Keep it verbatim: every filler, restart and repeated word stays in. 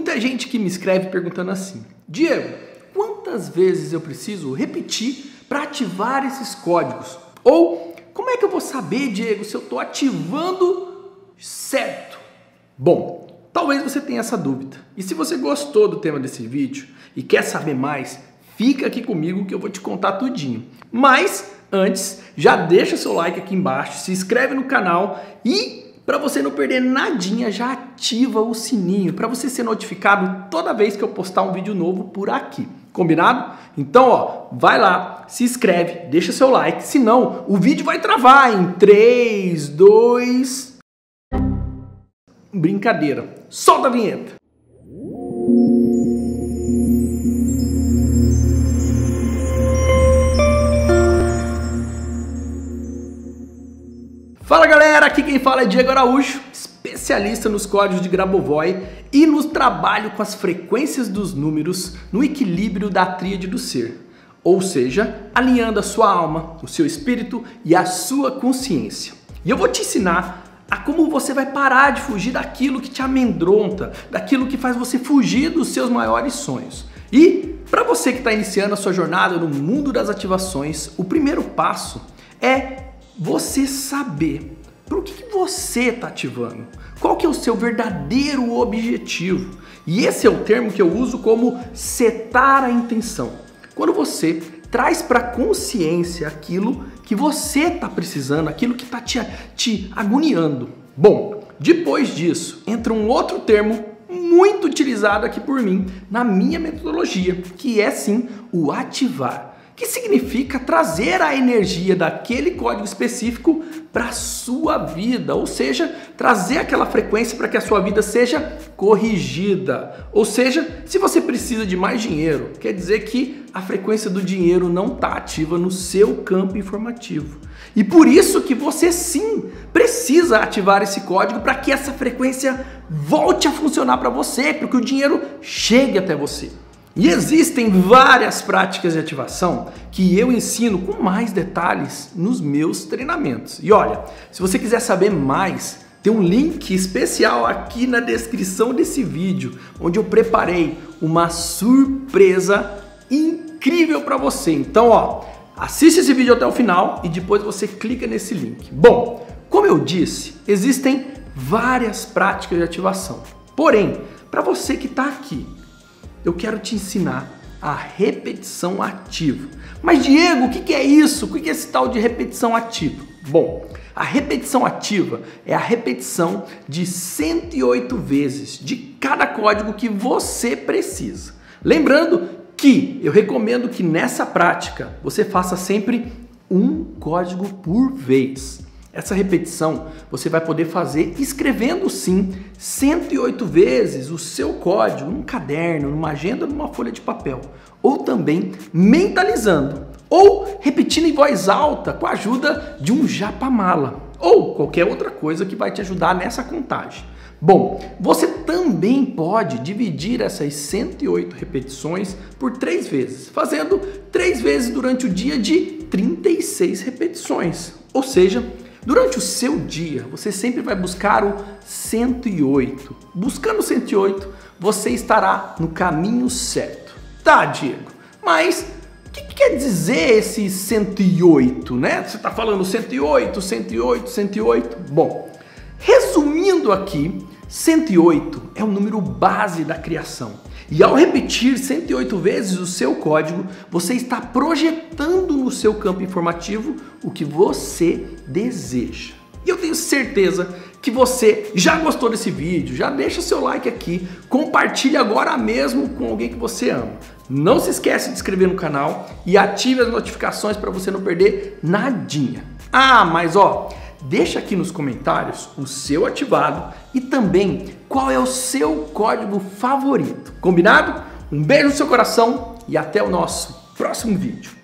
muita gente que me escreve perguntando assim: Diego, quantas vezes eu preciso repetir para ativar esses códigos? Ou como é que eu vou saber, Diego, se eu estou ativando certo? Bom, talvez você tenha essa dúvida. E se você gostou do tema desse vídeo e quer saber mais, fica aqui comigo que eu vou te contar tudinho. Mas antes, já deixa seu like aqui embaixo, se inscreve no canal e para você não perder nadinha, já ativa o sininho para você ser notificado toda vez que eu postar um vídeo novo por aqui. Combinado? Então, ó, vai lá, se inscreve, deixa seu like, senão o vídeo vai travar em três, dois... Brincadeira. Solta a vinheta. Fala galera, aqui quem fala é Diego Araújo, especialista nos códigos de Grabovoi e no trabalho com as frequências dos números no equilíbrio da tríade do ser, ou seja, alinhando a sua alma, o seu espírito e a sua consciência. E eu vou te ensinar a como você vai parar de fugir daquilo que te amedronta, daquilo que faz você fugir dos seus maiores sonhos. E para você que está iniciando a sua jornada no mundo das ativações, o primeiro passo é você saber para o que você está ativando, qual que é o seu verdadeiro objetivo. E esse é o termo que eu uso como setar a intenção. Quando você traz para a consciência aquilo que você está precisando, aquilo que está te, te agoniando. Bom, depois disso entra um outro termo muito utilizado aqui por mim na minha metodologia, que é sim o ativar, que significa trazer a energia daquele código específico para a sua vida, ou seja, trazer aquela frequência para que a sua vida seja corrigida. Ou seja, se você precisa de mais dinheiro, quer dizer que a frequência do dinheiro não está ativa no seu campo informativo. E por isso que você sim precisa ativar esse código para que essa frequência volte a funcionar para você, para que o dinheiro chegue até você. E existem várias práticas de ativação que eu ensino com mais detalhes nos meus treinamentos. E olha, se você quiser saber mais, tem um link especial aqui na descrição desse vídeo, onde eu preparei uma surpresa incrível para você. Então, ó, assiste esse vídeo até o final e depois você clica nesse link. Bom, como eu disse, existem várias práticas de ativação. Porém, para você que está aqui, eu quero te ensinar a repetição ativa. Mas Diego, o que é isso? O que é esse tal de repetição ativa? Bom, a repetição ativa é a repetição de cento e oito vezes de cada código que você precisa. Lembrando que eu recomendo que nessa prática você faça sempre um código por vez. Essa repetição você vai poder fazer escrevendo sim cento e oito vezes o seu código num caderno, numa agenda, numa folha de papel. Ou também mentalizando. Ou repetindo em voz alta com a ajuda de um japamala. Ou qualquer outra coisa que vai te ajudar nessa contagem. Bom, você também pode dividir essas cento e oito repetições por três vezes. Fazendo três vezes durante o dia de trinta e seis repetições. Ou seja, durante o seu dia, você sempre vai buscar o cento e oito. Buscando o cento e oito, você estará no caminho certo. Tá, Diego, mas o que, que quer dizer esse cento e oito, né? Você está falando cento e oito, cento e oito, cento e oito? Bom, resumindo aqui, cento e oito é o número base da criação. E ao repetir cento e oito vezes o seu código, você está projetando no seu campo informativo o que você deseja. E eu tenho certeza que você já gostou desse vídeo, já deixa seu like aqui, compartilhe agora mesmo com alguém que você ama. Não se esquece de se inscrever no canal e ative as notificações para você não perder nadinha. Ah, mas ó, deixa aqui nos comentários o seu ativado e também qual é o seu código favorito. Combinado? Um beijo no seu coração e até o nosso próximo vídeo.